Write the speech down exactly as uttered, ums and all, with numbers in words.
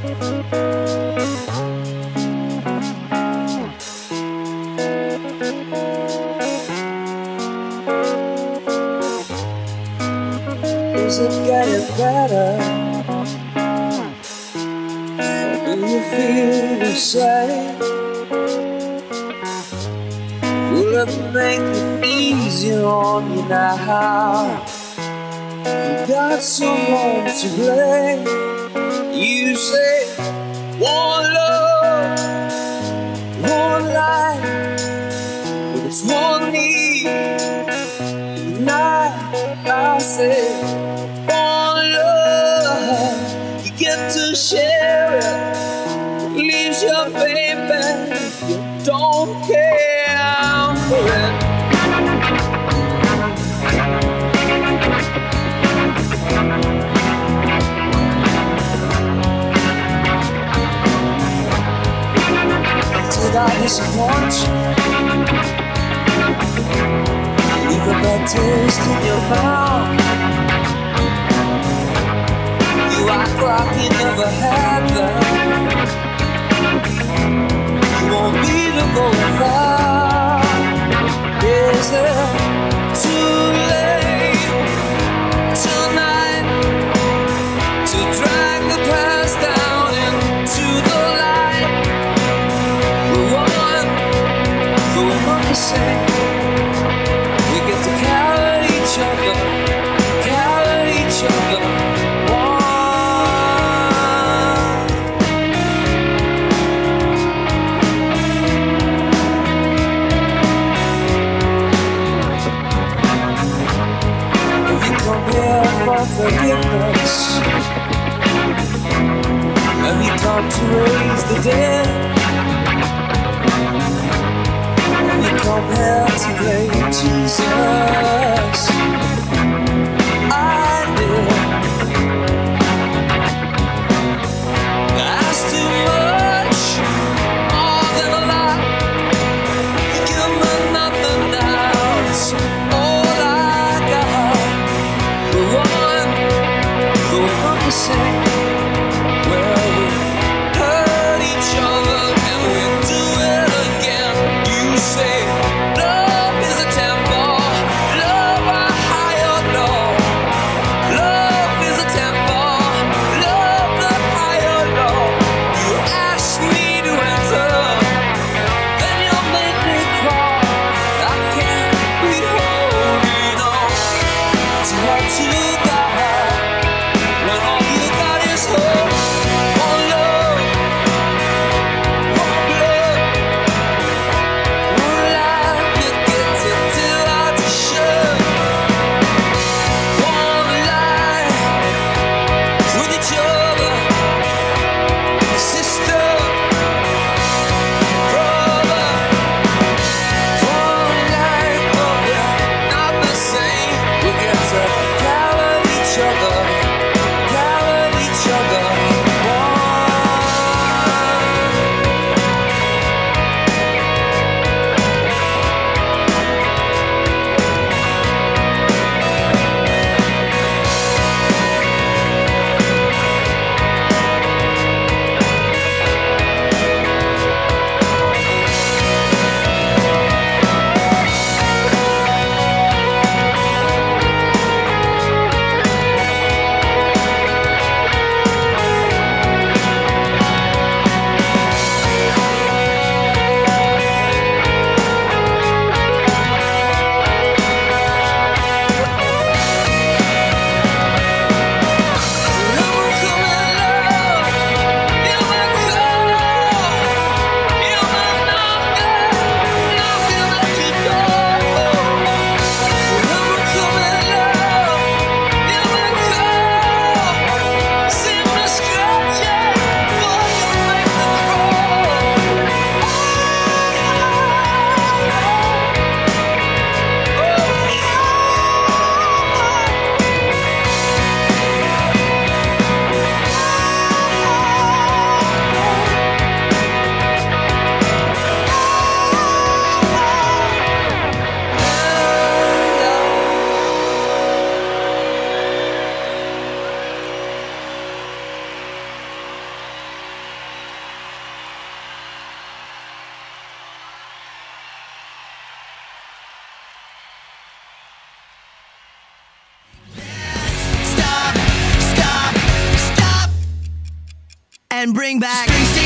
Is it getting better? Or do you feel the same? Will it make it easier on you now? You got someone to blame. You say one love, one life, but it's one need. Tonight I say one love, you get to share it. Leaves your baby if you don't care for it. Did I disappoint you? Leave a bad taste in your mouth. You act like you never had that. You want me to go without. Is it too late tonight to drag the past down into the light? We're one, but we're not the same. We get to carry each other, carry each other. For forgiveness, have you come to raise the dead? Have you come here to play Jesus? I did. That's too much, more than a lot. You give me nothing now. It's all I got. We're one, but we're not the same. Well, we hurt each other and we do it again. You say love is a temple, love a higher law. Love is a temple, love the higher law. You ask me to enter, then you make me crawl. I can't be holding on to what you got when all you got. and bring back